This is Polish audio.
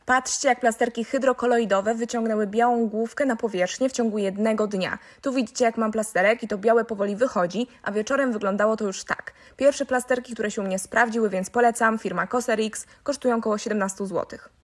Patrzcie, jak plasterki hydrokoloidowe wyciągnęły białą główkę na powierzchnię w ciągu jednego dnia. Tu widzicie, jak mam plasterek i to białe powoli wychodzi, a wieczorem wyglądało to już tak. Pierwsze plasterki, które się u mnie sprawdziły, więc polecam, firma Cosrx, kosztują około 17 zł.